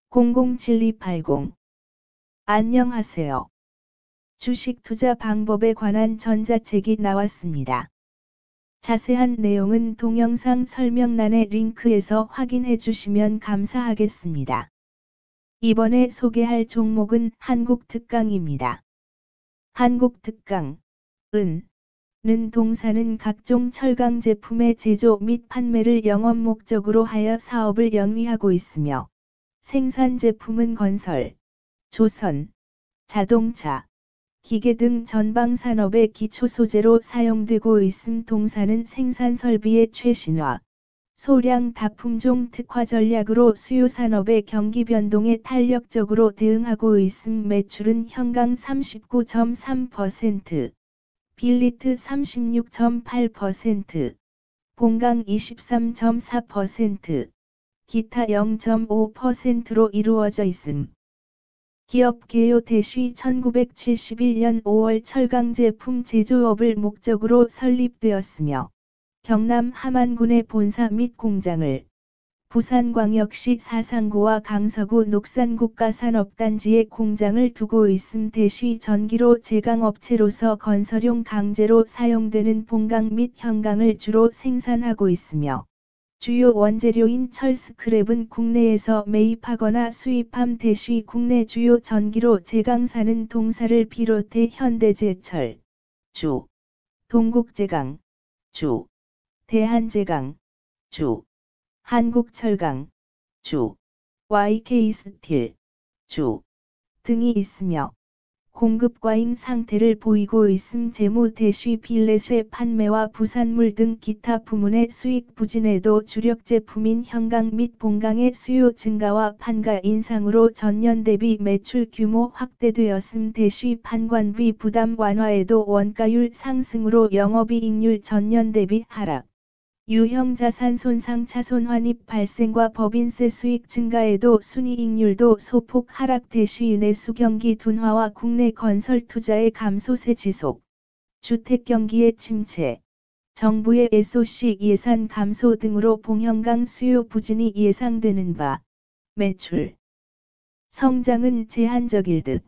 007280. 안녕하세요. 주식 투자 방법에 관한 전자책이 나왔습니다. 자세한 내용은 동영상 설명란의 링크에서 확인해 주시면 감사하겠습니다. 이번에 소개할 종목은 한국특강입니다. 한국특강, 는 동사는 각종 철강 제품의 제조 및 판매를 영업 목적으로 하여 사업을 영위하고 있으며, 생산 제품은 건설, 조선, 자동차, 기계 등 전방 산업의 기초 소재로 사용되고 있음. 동사는 생산 설비의 최신화, 소량 다품종 특화 전략으로 수요 산업의 경기 변동에 탄력적으로 대응하고 있음. 매출은 현강 39.3%, 빌리트 36.8%, 본강 23.4%, 기타 0.5%로 이루어져 있음. 기업 개요 대시 1971년 5월 철강 제품 제조업을 목적으로 설립되었으며, 경남 함안군의 본사 및 공장을 부산광역시 사상구와 강서구 녹산국가산업단지에 공장을 두고 있음. 대시 전기로 제강업체로서 건설용 강재로 사용되는 본강 및 현강을 주로 생산하고 있으며, 주요 원재료인 철 스크랩은 국내에서 매입하거나 수입함. 대시 국내 주요 전기로 제강사는 동사를 비롯해 현대제철, 주, 동국제강, 주, 대한제강, 주, 한국철강, 주, YK스틸, 주 등이 있으며, 공급 과잉 상태를 보이고 있음. 재무 대시 필렛의 판매와 부산물 등 기타 부문의 수익 부진에도 주력 제품인 현강 및 본강의 수요 증가와 판가 인상으로 전년 대비 매출 규모 확대되었음. 대시 판관비 부담 완화에도 원가율 상승으로 영업이익률 전년 대비 하락, 유형 자산 손상 차손 환입 발생과 법인세 수익 증가에도 순이익률도 소폭 하락. 대시 내수 경기 둔화와 국내 건설 투자의 감소세 지속, 주택 경기의 침체, 정부의 SOC 예산 감소 등으로 봉현강 수요 부진이 예상되는 바, 매출 성장은 제한적일 듯.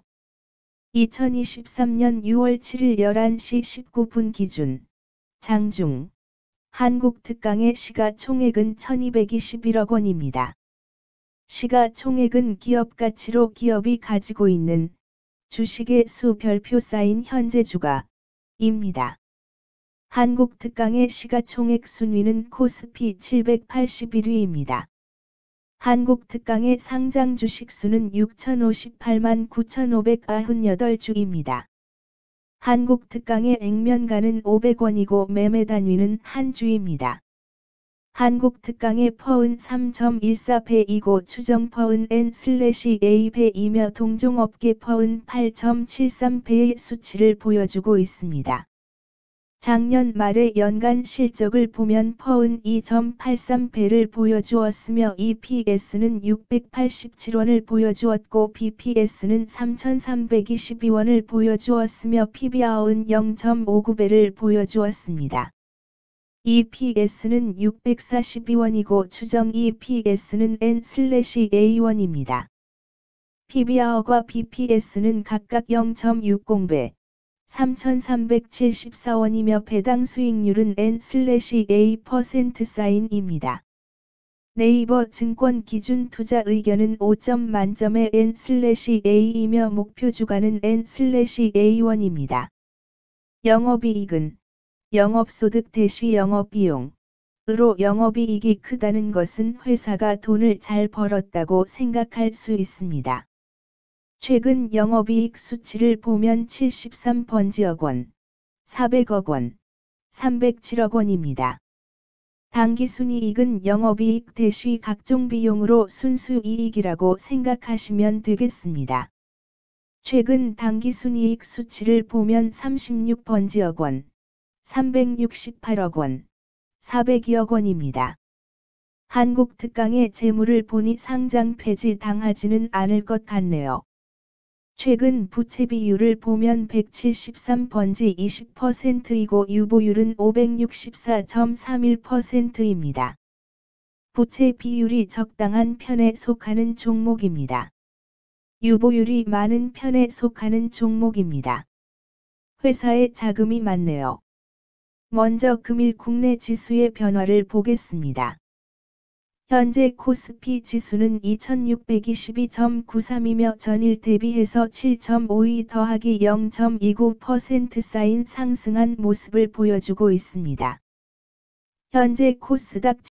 2023년 6월 7일 11시 19분 기준 장중 한국특강의 시가총액은 1221억 원입니다. 시가총액은 기업가치로 기업이 가지고 있는 주식의 수 별표 쌓인 현재 주가입니다. 한국특강의 시가총액 순위는 코스피 781위입니다. 한국특강의 상장 주식 수는 6058만 9598주입니다. 한국특강의 액면가는 500원이고 매매 단위는 한 주입니다. 한국특강의 퍼은 3.14배이고 추정 퍼은 N/A배이며 동종업계 퍼은 8.73배의 수치를 보여주고 있습니다. 작년 말의 연간 실적을 보면 퍼은 2.83배를 보여주었으며 EPS는 687원을 보여주었고 BPS는 3,322원을 보여주었으며 PBR은 0.59배를 보여주었습니다. EPS는 642원이고 추정 EPS는 N/A원입니다. PBR과 BPS는 각각 0.60배, 3,374원이며 배당 수익률은 N/A%입니다. 네이버 증권 기준 투자 의견은 5점 만점의 N/A이며 목표 주가는 N/A1입니다. 영업이익은 영업소득 대시 영업비용으로 영업이익이 크다는 것은 회사가 돈을 잘 벌었다고 생각할 수 있습니다. 최근 영업이익 수치를 보면 73번지억 원, 400억 원, 307억 원입니다. 당기순이익은 영업이익 대시 각종 비용으로 순수이익이라고 생각하시면 되겠습니다. 최근 당기순이익 수치를 보면 36번지억 원, 368억 원, 402억 원입니다. 한국특강의 재물을 보니 상장 폐지 당하지는 않을 것 같네요. 최근 부채 비율을 보면 173번지 20%이고 유보율은 564.31%입니다. 부채 비율이 적당한 편에 속하는 종목입니다. 유보율이 많은 편에 속하는 종목입니다. 회사에 자금이 많네요. 먼저 금일 국내 지수의 변화를 보겠습니다. 현재 코스피 지수는 2622.93이며 전일 대비해서 7.52 더하기 0.29% 쌓인 상승한 모습을 보여주고 있습니다. 현재 코스닥